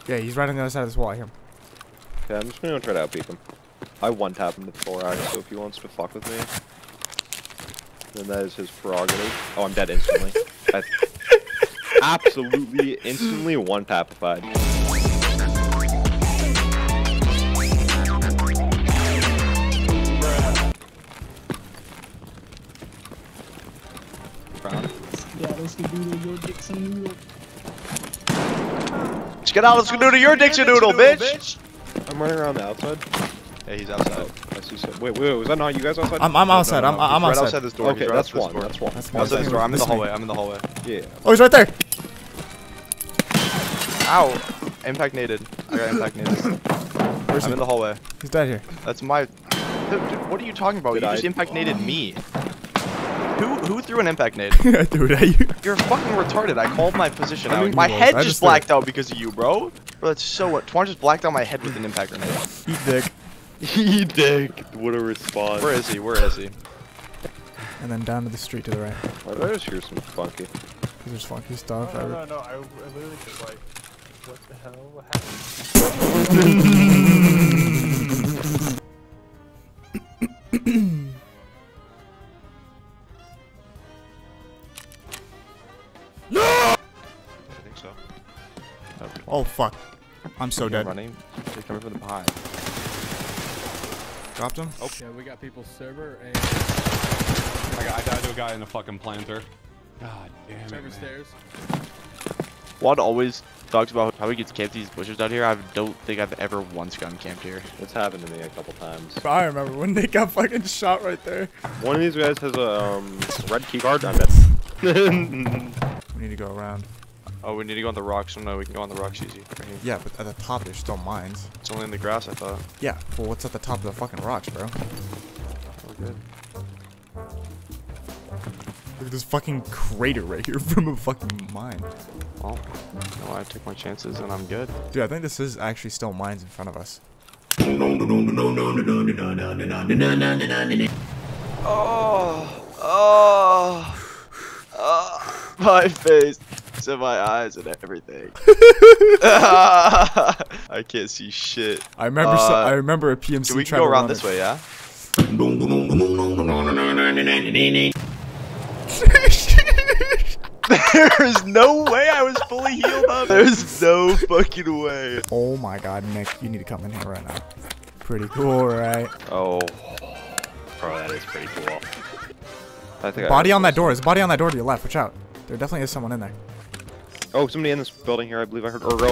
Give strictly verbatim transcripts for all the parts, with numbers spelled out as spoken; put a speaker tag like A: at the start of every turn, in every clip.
A: Yeah, he's right on the other side of this wall. I hear him.
B: Okay, I'm just gonna try to outpeak him. I one-tap him to the thorax, so if he wants to fuck with me, then that is his prerogative. Oh, I'm dead instantly. I absolutely, instantly one-tapified.
C: Yeah, let's go do your Dixon noodle.
D: Let's get out, let's go do your Dixon noodle, bitch!
B: I'm running around the outside.
D: Yeah, he's outside.
B: Oh, I see some. Wait, wait, was that not you guys outside?
A: I'm, I'm outside.
D: No, no, no.
A: I'm, I'm
D: He's
A: outside.
D: right outside this door.
B: Okay,
D: He's right
B: that's
D: outside
B: one.
D: this
B: That's one.
A: That's
D: door. Outside this door. I'm in the
A: Listen.
D: hallway. I'm in the hallway.
B: Yeah.
A: Oh, he's right there.
D: Ow! Impact naded. I got impact naded.
A: Where's
D: I'm
A: he?
D: in the hallway.
A: He's dead here.
D: That's my. Dude, dude, what are you talking about?
B: Did
D: you
B: I-
D: just impact naded me. Who who threw an impact nade?
A: Dude, are you?
D: You're fucking retarded. I called my position
A: I
D: out.
A: mean,
D: My
A: you was.
D: head
A: I
D: just
A: just
D: blacked out because of you, bro. Bro, that's so what? Twan just blacked out my head with an impact grenade.
A: Eat dick.
B: He dick. What a response.
D: Where is he? Where is he?
A: And then down to the street to the right.
B: Why did I just hear some funky?
A: Because there's funky stuff.
E: No, no,
A: every-
E: no, no. I, I literally just like, what the hell? What happened?
A: No!
D: I think so.
A: Oh fuck. I'm so dead.
D: Running. He's coming from the behind.
A: Dropped him.
D: Oh.
F: Yeah, we got people's server and
G: I, got, I died to a guy in a fucking planter. God damn it,
F: server
G: man.
F: stairs.
D: Juan always talks about how he gets camped these bushes out here. I don't think I've ever once gotten camped here.
B: It's happened to me a couple times.
A: I remember when they got fucking shot right there.
B: One of these guys has a um, red key card. I'm dead.
A: We need to go around.
D: Oh, we need to go on the rocks. Oh, no, we can go on the rocks easy. Right here.
A: Yeah, but at the top there's still mines.
D: It's only in the grass, I thought.
A: Yeah, well what's at the top of the fucking rocks, bro?
D: We're good.
A: Look at this fucking crater right here from a fucking mine.
D: Well, no, I took my chances and I'm good.
A: Dude, I think this is actually still mines in front of us.
D: Oh, oh, oh, my face and my eyes and everything. I can't see shit.
A: I remember. so,
D: Uh,
A: I remember a P M C.
D: So we can
A: tried
D: go
A: to
D: around
A: run
D: this
A: it.
D: way, yeah? There's no way I was fully healed up. There's no fucking way.
A: Oh my god, Nick, you need to come in here right now. Pretty cool, right?
B: Oh, bro, that is pretty cool. I think
A: Body
B: I
A: on that door. There's a body on that door to your left. Watch out. There definitely is someone in there.
B: Oh, somebody in this building here. I believe I heard. Or girl.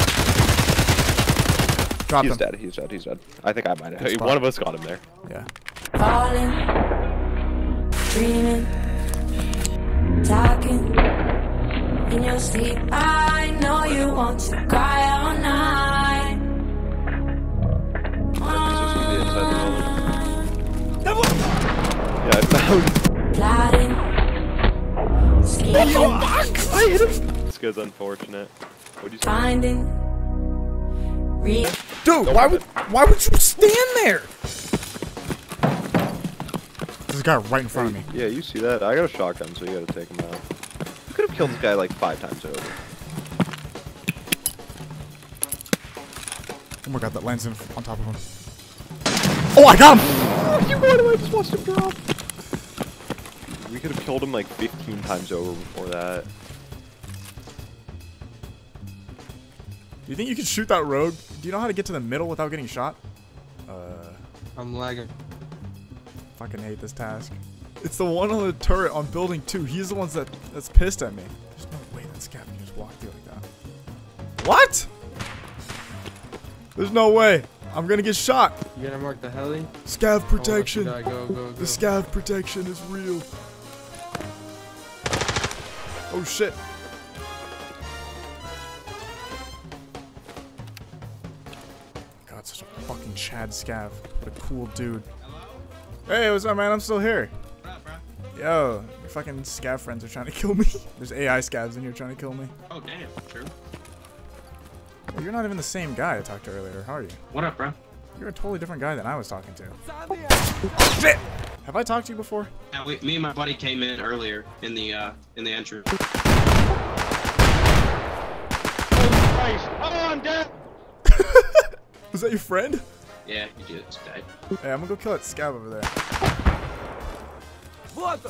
A: Drop
B: He's
A: him.
B: dead. He's dead. He's dead. I think I might
A: Good
B: have.
A: spot.
B: One of us got him there.
A: Yeah.
H: Falling, dreaming, talking in your sleep. I know you want to cry all night.
B: Yeah, I found.
H: Plotting, scheming,
B: I hit him. This guy's unfortunate. What'd you say?
H: finding, re-
A: Dude, why would why would you stand there? There's a guy right in front of me.
B: Yeah, you see that? I got a shotgun, so you gotta take him out. You could have killed this guy like five times over.
A: Oh my god, that lands in on top of him. Oh, I got him!
B: Oh, you would I just watched him drop. We could have killed him like fifteen times over before that.
A: Do you think you can shoot that rogue? Do you know how to get to the middle without getting shot? Uh,
F: I'm lagging.
A: fucking hate this task. It's the one on the turret on building two. He's the ones that that's pissed at me. There's no way that scav can just walk through like that. What? There's no way. I'm gonna get shot.
F: You gonna mark the heli?
A: Scav protection.
F: Go, go, go, go.
A: The scav protection is real. Oh shit. God, such a fucking Chad scav. What a cool dude. Hey, what's up, man? I'm still here. Yo, your fucking scav friends are trying to kill me. There's A I scavs in here trying to kill me.
I: Oh, damn. True.
A: Well, you're not even the same guy I talked to earlier, how are you?
I: What up, bro?
A: You're a totally different guy than I was talking to. Oh, shit! Have I talked to you before?
I: Yeah, we, me and my buddy came in earlier in the uh in the entrance.
E: Christ. Oh!
B: I'm dead.
A: Was that your friend?
I: Yeah, you just died.
A: Hey, I'm gonna go kill that scab over there.
J: What the?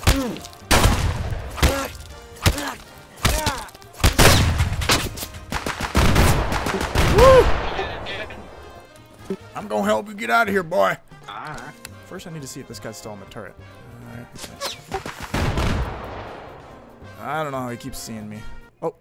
A: Woo! I'm gonna help you get out of here, boy.
I: Alright.
A: First, I need to see if this guy's still on the turret. Alright, okay. I don't know how he keeps seeing me. Oh.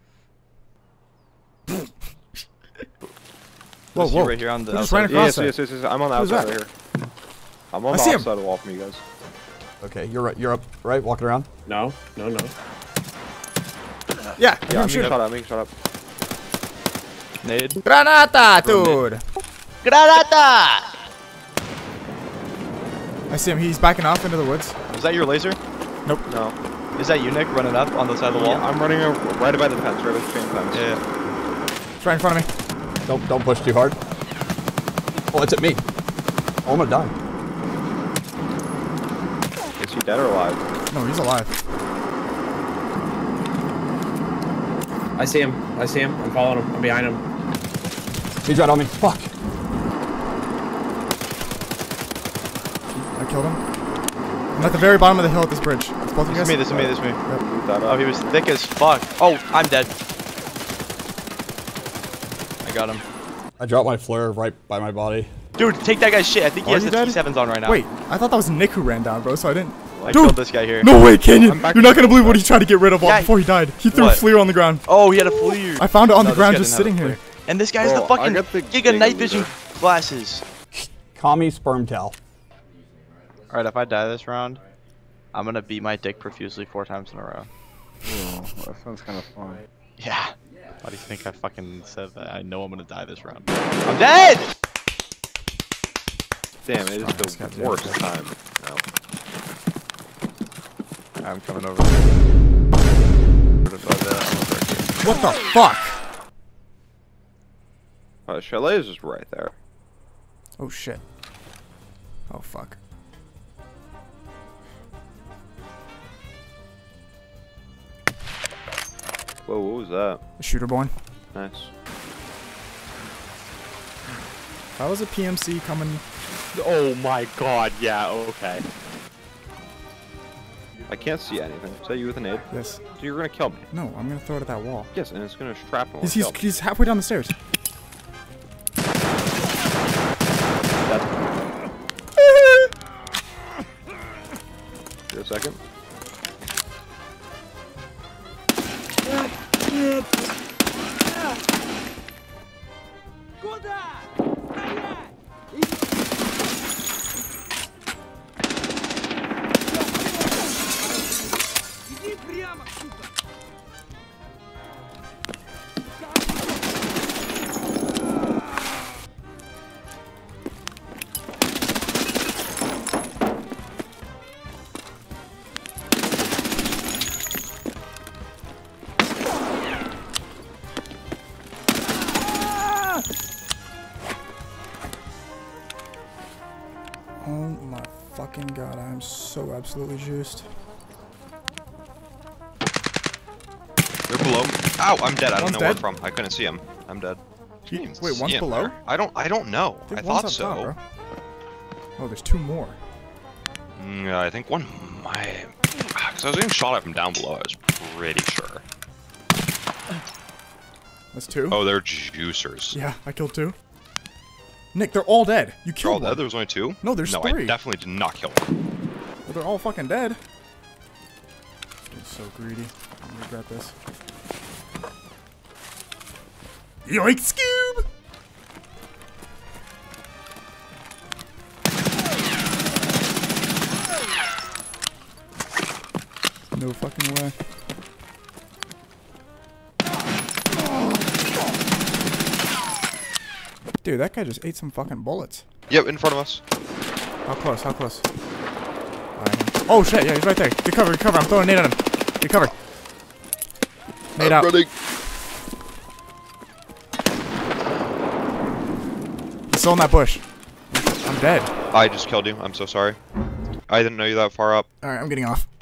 A: Whoa, whoa.
D: Right here on the
A: Who just
D: outside.
A: ran across
B: Yes,
A: there?
B: yes, yes, yes. I'm on the
A: Who's
B: outside
A: that?
B: right here. I'm on
A: I
B: the
A: see him.
B: outside of the wall from you guys.
K: Okay, you're right. You're up, right? Walking around.
J: No, no, no.
A: Yeah,
B: Yeah,
A: I'm
B: I'm
A: shooting.
B: making shot up, making shot up.
D: Nade.
A: Granata, dude.
D: Granata!
A: I see him. He's backing off into the woods.
D: Is that your laser?
A: Nope.
B: No.
D: Is that you, Nick, running up on the side of the wall?
B: Yeah, I'm running a, right by the fence, right by the chain fence.
D: Yeah.
A: It's right in front of me.
K: Don't don't push too hard. Oh, it's at me. Oh, I'm gonna die.
B: Is he dead or alive?
A: No, he's alive.
J: I see him. I see him. I'm following him. I'm behind him.
K: He's right on me. Fuck.
A: I killed him. I'm at the very bottom of the hill at this bridge. It's both of you
D: This
A: guys.
D: is me, this is me, this is me.
A: Yep.
B: Move that
D: Oh,
B: up.
D: he was thick as fuck. Oh, I'm dead. I got him.
K: I dropped my flare right by my body.
D: Dude, take that guy's shit. I think he
A: Are
D: has
A: you
D: the
A: dead?
D: T sevens on right now.
A: Wait, I thought that was Nick who ran down, bro, so I didn't.
D: I
A: Dude,
D: killed this guy here.
A: No way, Canyon!
B: I'm back
A: You're not
B: to-
A: gonna believe what he tried to get rid of
D: Yeah,
A: before he died. He threw
D: what?
A: a flare on the ground.
D: Oh, he had a flare.
A: I found it on
D: No,
A: the
D: this
A: ground
D: guy
A: just
D: didn't have
A: sitting
D: a
A: here.
D: flare. And this guy's
B: Bro,
D: the
B: I
D: fucking
B: got the
D: giga
B: giga
D: night vision
B: leader.
D: glasses.
K: Commie sperm towel.
D: Alright, if I die this round, I'm gonna beat my dick profusely four times in a row.
B: Oh, that sounds kind of fun.
D: Yeah. Why do you think I fucking said that? I know I'm gonna die this round. I'm dead!
B: Damn, it is the worst time. No.
D: I'm coming over.
A: What the fuck?
B: Oh, the chalet is just right there.
A: Oh shit. Oh fuck.
B: Whoa, what was that?
A: The shooter born.
B: Nice.
A: How was a P M C coming?
B: Oh my god, yeah, okay. I can't see anything. Is that you with an aid?
A: Yes.
B: So you're gonna kill me?
A: No, I'm gonna throw it at that wall.
B: Yes, and it's gonna trap him.
A: He's, he's, he's halfway down the stairs.
B: Here a second.
A: Oh my fucking god, I am so absolutely juiced.
L: They're below. Ow, I'm dead. I don't
A: One's
L: know
A: dead?
L: where from. I couldn't see him. I'm dead.
A: He-
L: Didn't
A: wait,
L: see
A: one's
L: him
A: below?
L: there. I don't. I don't know. I,
A: think
L: thought
A: one's
L: so.
A: up top, bro. Oh, there's two more.
L: Mm, yeah, I think one might. Because I was getting shot at from down below. I was pretty sure.
A: That's two?
L: Oh, they're juicers.
A: Yeah, I killed two. Nick, they're all dead. You
L: They're all
A: killed
L: dead.
A: one.
L: There was only two.
A: No, there's
L: no,
A: three.
L: I definitely did not kill one.
A: Well, they're all fucking dead. Getting so greedy. I regret this. Yoink, Scoob! No fucking way. Dude, that guy just ate some fucking bullets.
L: Yep, in front of us.
A: How close? How close? Right. Oh shit, yeah, he's right there. Get cover, get cover. I'm throwing a nade at him. Get cover. Nade
L: I'm
A: out.
L: running.
A: He's still in that bush. I'm dead.
L: I just killed you. I'm so sorry. I didn't know you that far up.
A: Alright, I'm getting off.